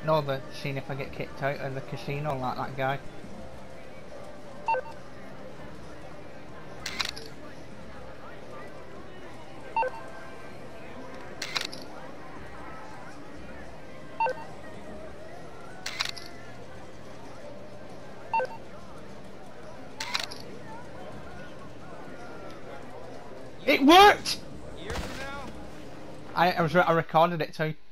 No, but seeing if I get kicked out of the casino like that guy. It worked! A year from now? I recorded it too.